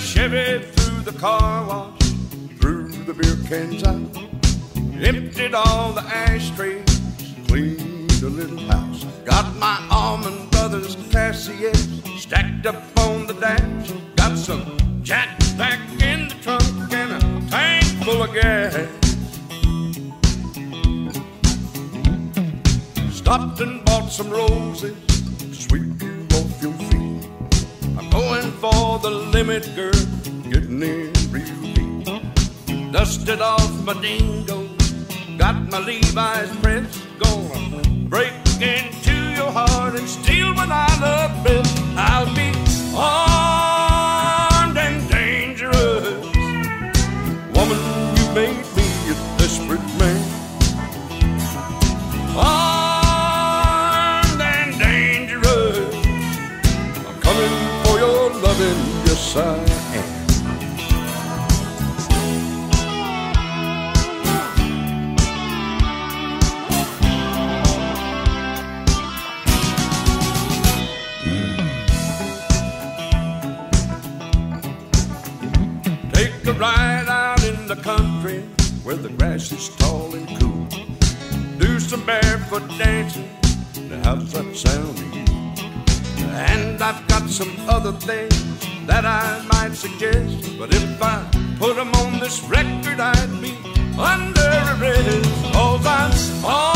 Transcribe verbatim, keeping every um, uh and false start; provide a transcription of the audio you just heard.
Chevy through the car wash, threw the beer cans out, emptied all the ashtrays, cleaned a little house. Got my Allman Brothers Cassier stacked up on the dash. Got some Jack back in the trunk and a tank full of gas. Stopped and bought some roses, sweep you off your feet. I'm going for the limit, girl, getting in real deep. Dusted off my dingo, got my Levi's press. Gonna break into your heart and steal what I love best. I'll be armed and dangerous. Woman, you made me a desperate man. Armed and dangerous, I'm coming for your loving, yes I am. Take a ride out in the country where the grass is tall and cool. Do some barefoot dancing, now how's that sound to you? And I've got some other things that I might suggest, but if I put them on this record, I'd be under arrest. 'Cause I'm all